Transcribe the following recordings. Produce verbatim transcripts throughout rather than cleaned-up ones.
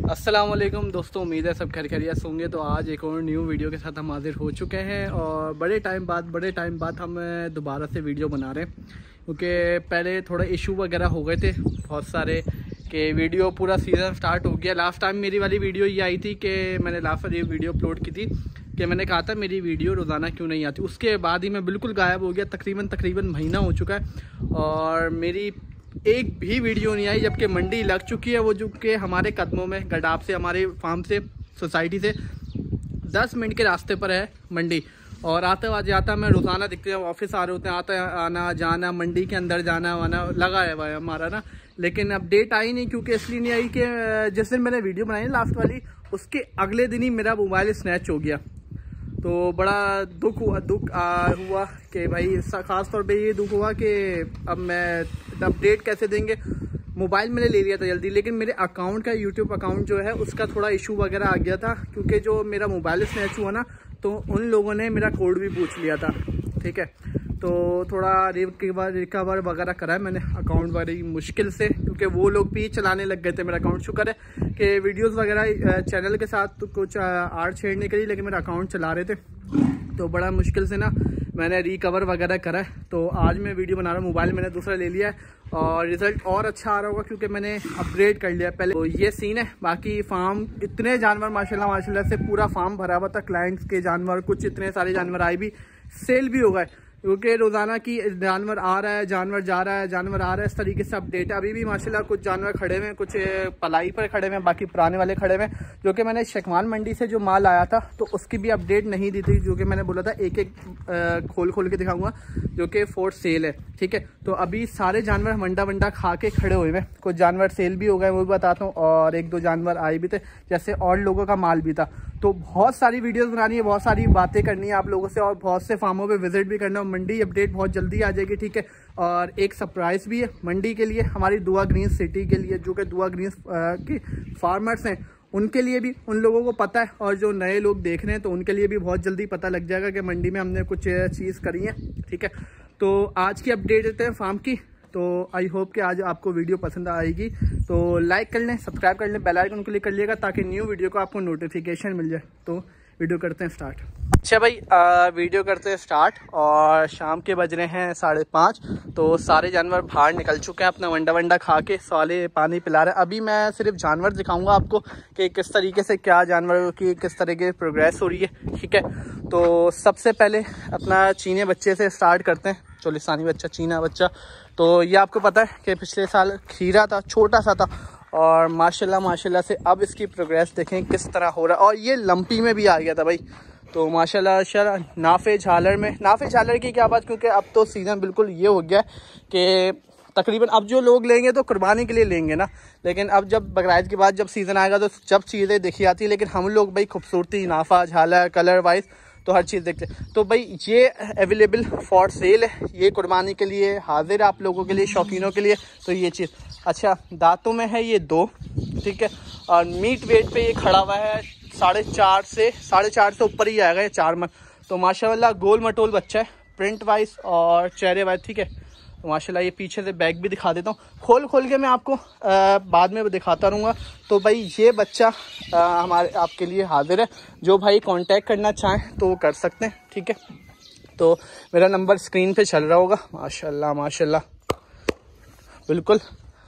अस्सलाम वालेकुम दोस्तों, उम्मीद है सब खैर खैरियत होंगे। तो आज एक और न्यू वीडियो के साथ हम हाजिर हो चुके हैं और बड़े टाइम बाद बड़े टाइम बाद हम दोबारा से वीडियो बना रहे हैं, क्योंकि पहले थोड़ा इशू वगैरह हो गए थे बहुत सारे कि वीडियो पूरा सीज़न स्टार्ट हो गया। लास्ट टाइम मेरी वाली वीडियो ये आई थी कि मैंने लास्ट वाली वीडियो अपलोड की थी कि मैंने कहा था मेरी वीडियो रोज़ाना क्यों नहीं आती। उसके बाद ही मैं बिल्कुल गायब हो गया, तकरीबन तकरीबन महीना हो चुका है और मेरी एक भी वीडियो नहीं आई, जबकि मंडी लग चुकी है। वो जो कि हमारे कदमों में गडाब से, हमारे फार्म से, सोसाइटी से दस मिनट के रास्ते पर है मंडी। और आते हुआ जाता मैं रोज़ाना दिखते हैं, ऑफिस आ रहे होते हैं, आते आना जाना, मंडी के अंदर जाना वाना लगा है हुआ है हमारा ना। लेकिन अपडेट आई नहीं, क्योंकि इसलिए नहीं आई कि जिस दिन मैंने वीडियो बनाई लास्ट वाली, उसके अगले दिन ही मेरा मोबाइल स्नैच हो गया। तो बड़ा दुख हुआ दुख आ, हुआ कि भाई, ख़ास तौर पे ये दुख हुआ कि अब मैं अपडेट कैसे देंगे। मोबाइल मैंने ले लिया था जल्दी, लेकिन मेरे अकाउंट का, यूट्यूब अकाउंट जो है उसका थोड़ा इशू वगैरह आ गया था, क्योंकि जो मेरा मोबाइल स्नैच हुआ ना, तो उन लोगों ने मेरा कोड भी पूछ लिया था। ठीक है, तो थोड़ा रिकवर रिकवर वगैरह करा है मैंने अकाउंट वगैरह मुश्किल से, क्योंकि वो लोग भी चलाने लग गए थे मेरा अकाउंट। शुक्र है कि वीडियोस वगैरह चैनल के साथ तो कुछ आड़ छेड़ने के लिए, लेकिन मेरा अकाउंट चला रहे थे, तो बड़ा मुश्किल से ना मैंने रिकवर वगैरह करा है। तो आज मैं वीडियो बना रहा हूँ, मोबाइल मैंने दूसरा ले लिया है और रिज़ल्ट और अच्छा आ रहा होगा, क्योंकि मैंने अपग्रेड कर लिया पहले। तो ये सीन है। बाकी फार्म इतने जानवर माशाल्लाह माशाल्लाह से पूरा फार्म भरा हुआ था, क्लाइंट्स के जानवर, कुछ इतने सारे जानवर आए भी, सेल भी हो गए, क्योंकि रोज़ाना की जानवर आ रहा है, जानवर जा रहा है, जानवर आ रहा है, इस तरीके से अपडेट है। अभी भी माशाल्लाह कुछ जानवर खड़े हुए हैं, कुछ पलाई पर खड़े हुए हैं, बाकी पुराने वाले खड़े हुए हैं। जो कि मैंने शेखवान मंडी से जो माल आया था, तो उसकी भी अपडेट नहीं दी थी, जो कि मैंने बोला था एक एक खोल खोल के दिखाऊंगा, जो कि फॉर सेल है। ठीक है, तो अभी सारे जानवर वंडा वंडा खा के खड़े हुए हैं। कुछ जानवर सेल भी हो गए, वो भी बताता हूँ, और एक दो जानवर आए भी थे, जैसे और लोगों का माल भी था। तो बहुत सारी वीडियोस बनानी है, बहुत सारी बातें करनी है आप लोगों से, और बहुत से फार्मों पे विजिट भी करना है। मंडी अपडेट बहुत जल्दी आ जाएगी। ठीक है, और एक सरप्राइज़ भी है मंडी के लिए, हमारी दुआ ग्रीन सिटी के लिए, जो कि दुआ ग्रीन के फार्मर्स हैं उनके लिए भी, उन लोगों को पता है, और जो नए लोग देख रहे हैं तो उनके लिए भी बहुत जल्दी पता लग जाएगा कि मंडी में हमने कुछ चीज़ करी है। ठीक है, तो आज की अपडेट देते हैं फार्म की। तो आई होप कि आज आपको वीडियो पसंद आएगी, तो लाइक कर लें, सब्सक्राइब कर लें, बेल आइकन क्लिक कर लिएगा, ताकि न्यू वीडियो का आपको नोटिफिकेशन मिल जाए। तो वीडियो करते हैं स्टार्ट। अच्छा भाई, आ, वीडियो करते हैं स्टार्ट। और शाम के बज रहे हैं साढ़े पाँच, तो सारे जानवर बाहर निकल चुके हैं, अपना वंडा वंडा खा के, साले पानी पिला रहे हैं। अभी मैं सिर्फ जानवर दिखाऊंगा आपको कि किस तरीके से क्या जानवर की किस तरह की प्रोग्रेस हो रही है। ठीक है, तो सबसे पहले अपना चीने बच्चे से स्टार्ट करते हैं, चोलिस्तानी बच्चा, चीना बच्चा। तो ये आपको पता है कि पिछले साल खीरा था, छोटा सा था, और माशाल्लाह माशाल्लाह से अब इसकी प्रोग्रेस देखें किस तरह हो रहा है। और ये लंपी में भी आ गया था भाई, तो माशाल्लाह शाह नाफे झालर में, नाफे झालर की क्या बात, क्योंकि अब तो सीज़न बिल्कुल ये हो गया कि तकरीबन अब जो लोग लेंगे तो कुर्बानी के लिए लेंगे ना, लेकिन अब जब बकरीद के बाद जब सीज़न आएगा तो जब चीज़ें देखी जाती है, लेकिन हम लोग भाई खूबसूरती, नाफा, झालर, कलर वाइज तो हर चीज़ देखते हैं। तो भाई ये अवेलेबल फॉर सेल है, ये कुर्बानी के लिए हाजिर है आप लोगों के लिए, शौकीनों के लिए। तो ये चीज़ अच्छा, दांतों में है ये दो। ठीक है, और मीट वेट पे ये खड़ा हुआ है साढ़े चार से साढ़े चार से ऊपर ही आएगा ये, चार मन। तो माशाल्लाह गोल मटोल बच्चा है, प्रिंट वाइज और चेहरे वाइज। ठीक है, तो माशाल्लाह ये पीछे से बैग भी दिखा देता हूँ, खोल खोल के मैं आपको आ, बाद में दिखाता रहूँगा। तो भाई ये बच्चा आ, हमारे आपके लिए हाजिर है, जो भाई कांटेक्ट करना चाहें तो कर सकते हैं। ठीक है, तो मेरा नंबर स्क्रीन पे चल रहा होगा। माशाल्लाह माशाल्लाह बिल्कुल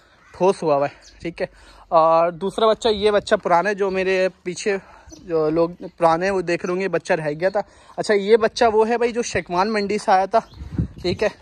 ठोस हुआ हुआ है। ठीक है, और दूसरा बच्चा, ये बच्चा पुराने, जो मेरे पीछे जो लोग पुराने वो देख रहे होंगे, बच्चा रह गया था। अच्छा, ये बच्चा वो है भाई जो शेखवान मंडी से आया था। ठीक है,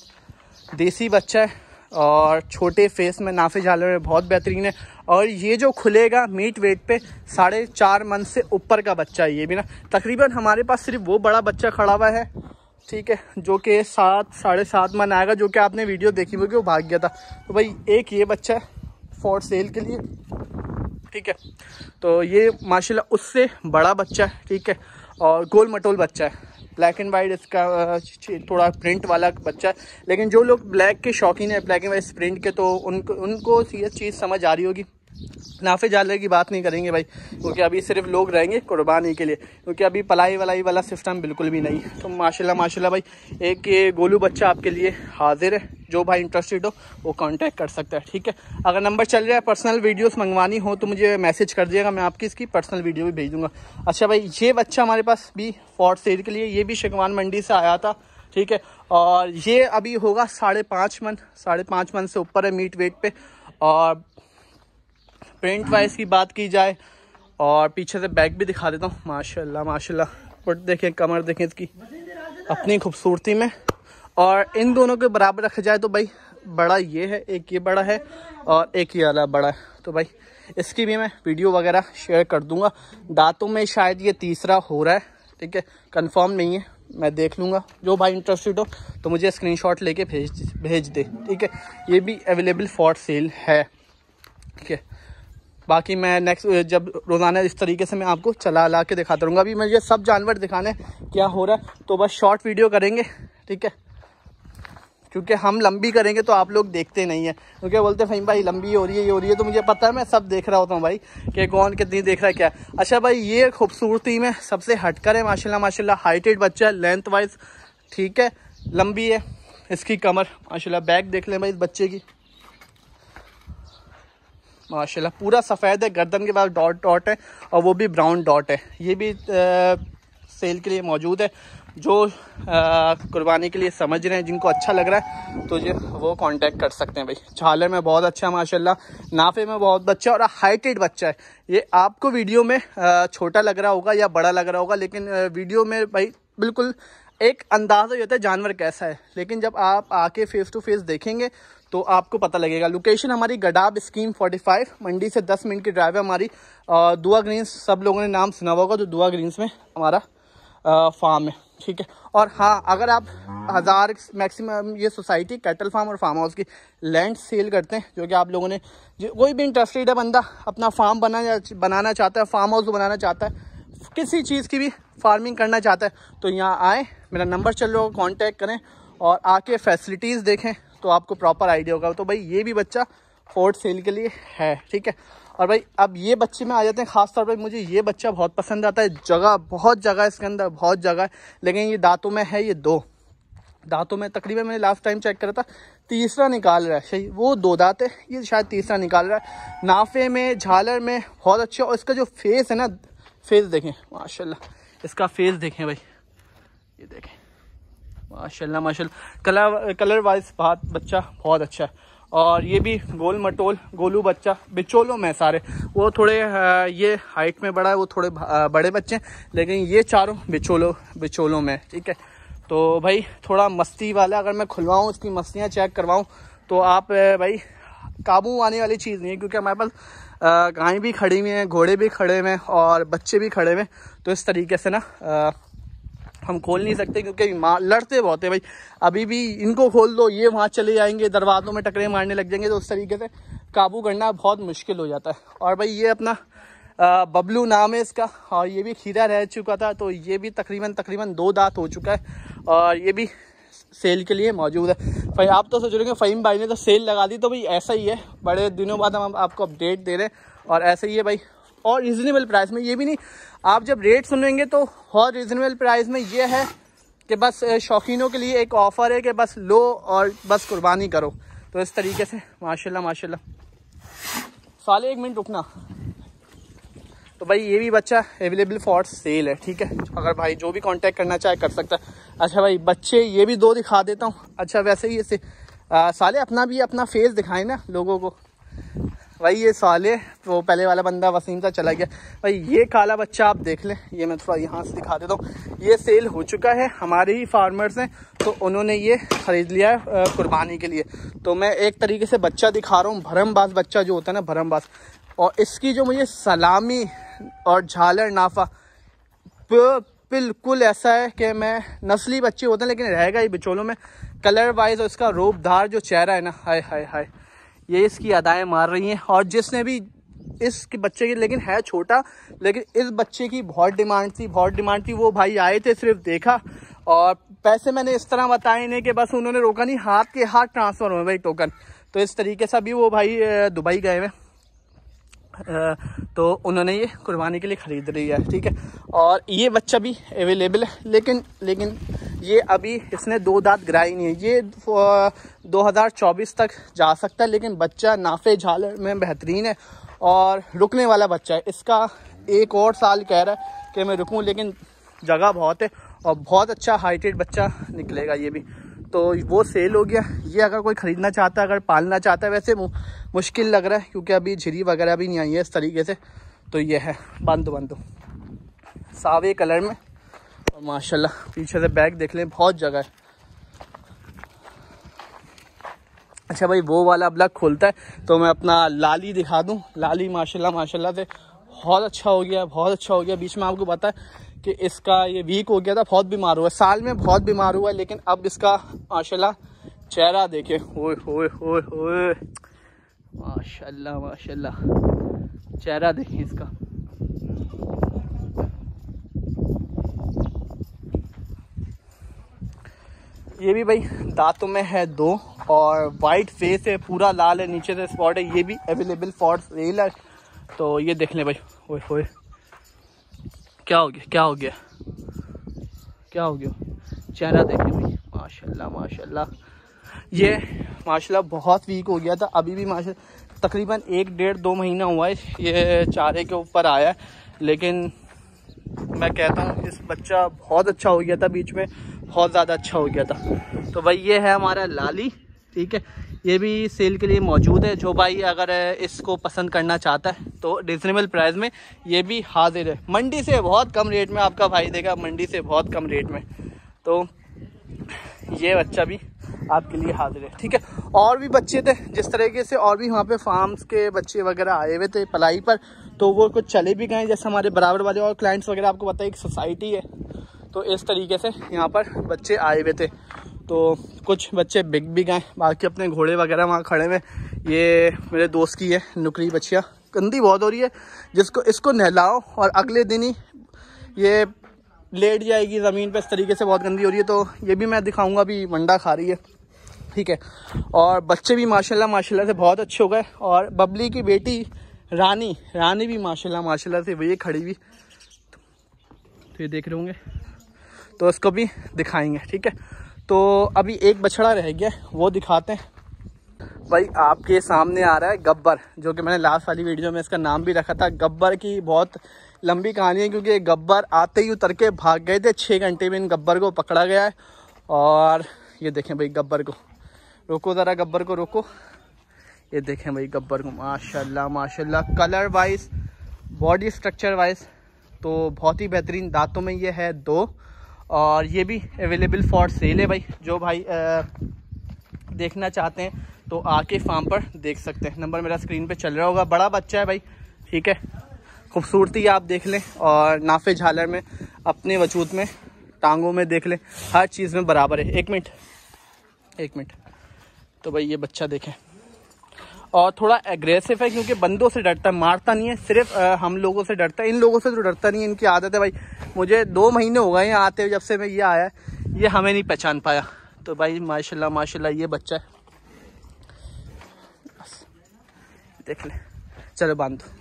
देसी बच्चा है और छोटे फेस में, नाफे झालर में बहुत बेहतरीन है। और ये जो खुलेगा मीट वेट पे साढ़े चार मन से ऊपर का बच्चा है ये भी ना। तकरीबन हमारे पास सिर्फ वो बड़ा बच्चा खड़ा हुआ है, ठीक है, जो कि सात साढ़े सात मन आएगा, जो कि आपने वीडियो देखी होगी, वो भाग गया था। तो भाई एक ये बच्चा है फॉर सेल के लिए। ठीक है, तो ये माशाल्लाह उससे बड़ा बच्चा है। ठीक है, और गोल मटोल बच्चा है, ब्लैक एंड वाइट इसका थोड़ा प्रिंट वाला बच्चा है। लेकिन जो लोग ब्लैक के शौकीन है, ब्लैक एंड वाइट प्रिंट के, तो उनको उनको ये चीज़ समझ आ रही होगी। नाफे जाले की बात नहीं करेंगे भाई, क्योंकि अभी सिर्फ लोग रहेंगे कुर्बानी के लिए, क्योंकि अभी पलाई वलाई वाला सिस्टम बिल्कुल भी नहीं। तो माशाल्लाह माशाल्लाह भाई एक ये गोलू बच्चा आपके लिए हाजिर है, जो भाई इंटरेस्टेड हो वो कांटेक्ट कर सकता है, ठीक है। अगर नंबर चल रहा है, पर्सनल वीडियोस मंगवानी हो तो मुझे मैसेज कर दिएगा, मैं आपकी इसकी पर्सनल वीडियो भी भेज दूँगा। अच्छा भाई ये बच्चा हमारे पास भी फॉर सेल के लिए, ये भी शेखवान मंडी से आया था, ठीक है। और ये अभी होगा साढ़े पाँच मन साढ़े पाँच मन से ऊपर है मीट वेट पे। और प्रिंट वाइज की बात की जाए और पीछे से बैक भी दिखा देता हूँ, माशाल्लाह माशाल्लाह। बट देखें कमर देखें इसकी अपनी खूबसूरती में, और इन दोनों के बराबर रखा जाए तो भाई बड़ा ये है, एक ये बड़ा है और एक ये वाला बड़ा है। तो भाई इसकी भी मैं वीडियो वगैरह शेयर कर दूंगा। दांतों में शायद ये तीसरा हो रहा है, ठीक है, कंफर्म नहीं है, मैं देख लूँगा। जो भाई इंटरेस्टेड हो तो मुझे स्क्रीनशॉट लेके भेज भेज दे, ठीक है। ये भी अवेलेबल फॉर सेल है, ठीक है। बाकी मैं नेक्स्ट जब रोज़ाना इस तरीके से मैं आपको चला ला के दिखाता रहूँगा। अभी मुझे सब जानवर दिखाने क्या हो रहा है, तो बस शॉर्ट वीडियो करेंगे, ठीक है, क्योंकि हम लंबी करेंगे तो आप लोग देखते नहीं है, क्योंकि बोलते फ़हीम भाई लंबी हो रही है ये हो रही है, तो मुझे पता है, मैं सब देख रहा होता हूँ भाई कि कौन कितनी देख रहा है क्या है। अच्छा भाई ये खूबसूरती में सबसे हटकर है माशाल्लाह माशाल्लाह, हाइटेड बच्चा है, लेंथ वाइज ठीक है, लंबी है इसकी कमर माशाल्लाह। बैक देख लें भाई इस बच्चे की माशाल्लाह, पूरा सफ़ेद है, गर्दन के बाद डॉट डॉट है और वो भी ब्राउन डॉट है। ये भी आ, सेल के लिए मौजूद है। जो कुर्बानी के लिए समझ रहे हैं, जिनको अच्छा लग रहा है तो ये वो कांटेक्ट कर सकते हैं भाई। झालर में बहुत अच्छा है माशाल्लाह, नाफे में बहुत बच्चा और हाइटेड बच्चा है। ये आपको वीडियो में आ, छोटा लग रहा होगा या बड़ा लग रहा होगा, लेकिन वीडियो में भाई बिल्कुल एक अंदाज़ा होता है जानवर कैसा है, लेकिन जब आप आके फेस टू फेस देखेंगे तो आपको पता लगेगा। लोकेशन हमारी गडाब स्कीम पैंतालीस, मंडी से दस मिनट की ड्राइव है हमारी। दुआ ग्रीन्स सब लोगों ने नाम सुना होगा, तो दुआ ग्रीन्स में हमारा फार्म है, ठीक है। और हाँ, अगर आप हज़ार मैक्सिमम ये सोसाइटी कैटल फार्म और फार्म हाउस की लैंड सेल करते हैं, जो कि आप लोगों ने कोई भी इंटरेस्टेड है बंदा अपना फार्म बना बनाना चाहता है, फार्म हाउस बनाना चाहता है, किसी चीज़ की भी फार्मिंग करना चाहता है, तो यहाँ आए, मेरा नंबर चल रहा होगा, कॉन्टैक्ट करें और आके फैसिलिटीज़ देखें तो आपको प्रॉपर आइडिया होगा। तो भाई ये भी बच्चा फोर्ट सेल के लिए है, ठीक है। और भाई अब ये बच्चे में आ जाते हैं, ख़ास तौर पे मुझे ये बच्चा बहुत पसंद आता है। जगह बहुत जगह है इसके अंदर, बहुत जगह है, लेकिन ये दांतों में है, ये दो दांतों में तकरीबन मैंने लास्ट टाइम चेक करा था तीसरा निकाल रहा है, सही वो दो दांत है, ये शायद तीसरा निकाल रहा है। नाफे में झालर में बहुत अच्छा। और इसका जो फेस है ना, फेस देखें माशाल्लाह, इसका फेस देखें भाई, ये देखें माशाल्लाह माशाल्लाह, कलर कलर वाइज बात बच्चा बहुत अच्छा है। और ये भी गोल मटोल गोलू बच्चा, बिचोलों में सारे, वो थोड़े ये हाइट में बड़ा है, वो थोड़े बड़े बच्चे हैं, लेकिन ये चारों बिचोलों बिचोलों में, ठीक है। तो भाई थोड़ा मस्ती वाला, अगर मैं खुलवाऊँ इसकी मस्तियाँ चेक करवाऊँ तो आप भाई काबू आने वाली चीज़ नहीं है, क्योंकि हमारे पास गाय भी खड़ी हुई हैं, घोड़े भी खड़े हुए हैं और बच्चे भी खड़े हुए हैं। तो इस तरीके से ना आ, हम खोल नहीं सकते, क्योंकि माँ लड़ते बहुत है भाई। अभी भी इनको खोल दो, ये वहाँ चले जाएंगे, दरवाज़ों में टकरे मारने लग जाएंगे, तो उस तरीके से काबू करना बहुत मुश्किल हो जाता है। और भाई ये अपना आ, बबलू नाम है इसका, और ये भी खीरा रह चुका था, तो ये भी तकरीबन तकरीबन दो दांत हो चुका है और ये भी सेल के लिए मौजूद है। भाई आप तो सोच रहे हैं फ़हीम भाई ने तो सेल लगा दी, तो भाई ऐसा ही है, बड़े दिनों बाद हम आपको अपडेट दे रहे हैं और ऐसा ही है भाई। और रिजनेबल प्राइस में, ये भी नहीं, आप जब रेट सुनेंगे तो बहुत रिजनेबल प्राइस में ये है कि बस शौकीनों के लिए एक ऑफ़र है कि बस लो और बस कुर्बानी करो। तो इस तरीके से माशाल्लाह माशाल्लाह। साले एक मिनट रुकना। तो भाई ये भी बच्चा अवेलेबल फॉर सेल है, ठीक है। अगर भाई जो भी कांटेक्ट करना चाहे कर सकता है। अच्छा भाई बच्चे ये भी दो दिखा देता हूँ। अच्छा वैसे ही इसे साले अपना भी अपना फेस दिखाएं ना लोगों को। भाई ये साले वो पहले वाला बंदा वसीम सा चला गया। भाई ये काला बच्चा आप देख लें, ये मैं थोड़ा यहाँ से दिखा देता हूँ। ये सेल हो चुका है, हमारे ही फार्मर्स हैं, तो उन्होंने ये ख़रीद लिया है कुर्बानी के लिए। तो मैं एक तरीके से बच्चा दिखा रहा हूँ, भरमबाज बच्चा जो होता है ना, भरमबाज। और इसकी जो मुझे सलामी और झालर नाफा बिल्कुल ऐसा है कि मैं नस्ली बच्चे होते हैं, लेकिन रहेगा ही बिचौलों में। कलर वाइज और इसका रूपधार जो चेहरा है ना, हाय हाय हाय, ये इसकी अदाएँ मार रही हैं। और जिसने भी इसके बच्चे की, लेकिन है छोटा, लेकिन इस बच्चे की बहुत डिमांड थी, बहुत डिमांड थी। वो भाई आए थे, सिर्फ देखा और पैसे मैंने इस तरह बताए नहीं कि बस उन्होंने रोका नहीं, हाथ के हाथ ट्रांसफ़र हुए भाई टोकन। तो इस तरीके से अभी वो भाई दुबई गए हुए, तो उन्होंने ये कुर्बानी के लिए ख़रीद रही है, ठीक है। और ये बच्चा भी अवेलेबल है, लेकिन लेकिन ये अभी इसने दो दांत गिराई नहीं है। ये दो हज़ार चौबीस तक जा सकता है, लेकिन बच्चा नाफे झालर में बेहतरीन है और रुकने वाला बच्चा है। इसका एक और साल कह रहा है कि मैं रुकूं, लेकिन जगह बहुत है और बहुत अच्छा हाइटेड बच्चा निकलेगा ये भी। तो वो सेल हो गया। ये अगर कोई ख़रीदना चाहता है, अगर पालना चाहता है, वैसे मुश्किल लग रहा है क्योंकि अभी झिरी वगैरह भी नहीं आई है इस तरीके से। तो ये है बंदो बंदो सावे कलर में, और माशाल्लाह पीछे से बैग देख लें, बहुत जगह है। अच्छा भाई, वो वाला ब्लॉग खोलता है तो मैं अपना लाली दिखा दूं। लाली माशाल्लाह माशाल्लाह से बहुत अच्छा हो गया, बहुत अच्छा हो गया। बीच में आपको पता है कि इसका ये वीक हो गया था, बहुत बीमार हुआ, साल में बहुत बीमार हुआ, लेकिन अब इसका माशाल्लाह चेहरा देखे, ओए होए होए होए, माशाल्लाह माशाल्लाह चेहरा देखें इसका। ये भी भाई दांतों में है दो और वाइट फेस है, पूरा लाल है, नीचे से स्पॉट है। ये भी अवेलेबल फॉर सेल है। तो ये देख लें भाई, ओए होए क्या हो गया, क्या हो गया, क्या हो गया, चेहरा देखें भाई, माशाल्लाह माशाल्लाह। ये माशाल्लाह बहुत वीक हो गया था, अभी भी माशाल्लाह तकरीबन एक डेढ़ दो महीना हुआ है ये चारे के ऊपर आया है। लेकिन मैं कहता हूँ इस बच्चा बहुत अच्छा हो गया था, बीच में बहुत ज़्यादा अच्छा हो गया था। तो भाई ये है हमारा लाली, ठीक है। ये भी सेल के लिए मौजूद है। जो भाई अगर इसको पसंद करना चाहता है तो रिजनेबल प्राइस में ये भी हाजिर है। मंडी से बहुत कम रेट में आपका भाई देगा, मंडी से बहुत कम रेट में। तो ये बच्चा भी आपके लिए हाजिर है, ठीक है। और भी बच्चे थे जिस तरीके से, और भी वहाँ पे फार्म्स के बच्चे वगैरह आए हुए थे पलाई पर, तो वो कुछ चले भी गए। जैसे हमारे बराबर वाले और क्लाइंट्स वगैरह, आपको पता है एक सोसाइटी है, तो इस तरीके से यहाँ पर बच्चे आए हुए थे। तो कुछ बच्चे बिक भी गए, बाकी अपने घोड़े वगैरह वहाँ खड़े हुए। ये मेरे दोस्त की है नुकरी बच्चियाँ, गंदी बहुत हो रही है, जिसको इसको नहलाओ और अगले दिन ही ये लेट जाएगी ज़मीन पे, इस तरीके से बहुत गंदी हो रही है। तो ये भी मैं दिखाऊंगा, अभी वंडा खा रही है, ठीक है। और बच्चे भी माशाल्लाह माशाल्लाह से बहुत अच्छे हो गए। और बबली की बेटी रानी रानी भी माशाल्लाह माशाल्लाह से वही खड़ी हुई, तो ये देख रहे होंगे, तो इसको भी दिखाएंगे, ठीक है। तो अभी एक बछड़ा रह गया, वो दिखाते हैं। भाई आपके सामने आ रहा है गब्बर, जो कि मैंने लास्ट वाली वीडियो में इसका नाम भी रखा था। गब्बर की बहुत लंबी कहानी है, क्योंकि गब्बर आते ही उतर के भाग गए थे। छः घंटे में इन गब्बर को पकड़ा गया है। और ये देखें भाई गब्बर को, रोको ज़रा, गब्बर को रोको। ये देखें भाई गब्बर को, माशाल्लाह माशाल्लाह, colour wise, body structure wise तो बहुत ही बेहतरीन। दांतों में ये है दो, और ये भी अवेलेबल फॉर सेल है भाई। जो भाई आ, देखना चाहते हैं तो आके फार्म पर देख सकते हैं। नंबर मेरा स्क्रीन पे चल रहा होगा। बड़ा बच्चा है भाई, ठीक है। खूबसूरती आप देख लें, और नाफे झालर में, अपने वजूद में, टांगों में देख लें, हर चीज़ में बराबर है। एक मिनट एक मिनट तो भाई ये बच्चा देखें, और थोड़ा एग्रेसिव है क्योंकि बंदों से डरता है, मारता नहीं है, सिर्फ आ, हम लोगों से डरता है। इन लोगों से तो डरता नहीं है, इनकी आदत है भाई। मुझे दो महीने हो गए हैं आते हुए, जब से मैं ये आया, ये हमें नहीं पहचान पाया। तो भाई माशाल्लाह माशाल्लाह ये बच्चा है, देख ले। चलो बांध दो।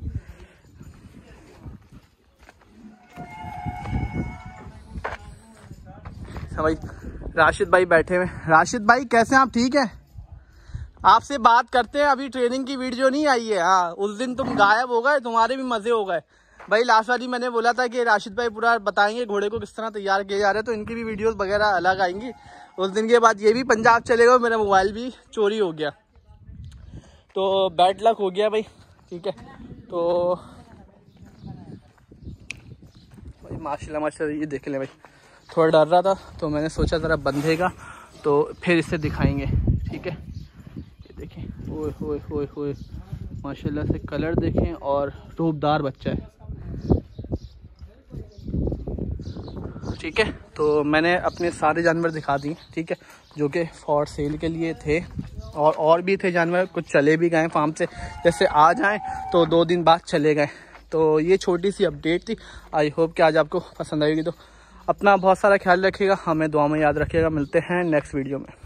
भाई राशिद भाई बैठे हुए। राशिद भाई कैसे हैं आप? ठीक है, आपसे बात करते हैं। अभी ट्रेनिंग की वीडियो नहीं आई है। हाँ, उस दिन तुम गायब हो गए, तुम्हारे भी मजे हो गए भाई। लास्ट वाली मैंने बोला था कि राशिद भाई पूरा बताएंगे घोड़े को किस तरह तैयार किया जा रहा है, तो इनकी भी वीडियोस वगैरह अलग आएंगी। उस दिन के बाद ये भी पंजाब चले गए, मेरा मोबाइल भी चोरी हो गया, तो बैड लक हो गया भाई, ठीक है। तो भाई माशाल्लाह माशाल्लाह ये देख ले भाई, थोड़ा डर रहा था तो मैंने सोचा ज़रा बंधेगा तो फिर इसे दिखाएंगे, ठीक है। ये देखें, ओए होए होए होए, माशाल्लाह से कलर देखें, और रूपदार बच्चा है, ठीक है। तो मैंने अपने सारे जानवर दिखा दिए, ठीक है, जो कि फॉर सेल के लिए थे। और और भी थे जानवर, कुछ चले भी गए फार्म से, जैसे आज आए तो दो दिन बाद चले गए। तो ये छोटी सी अपडेट थी। आई होप कि आज आपको पसंद आएगी। तो अपना बहुत सारा ख्याल रखिएगा, हमें दुआ में याद रखिएगा। मिलते हैं नेक्स्ट वीडियो में।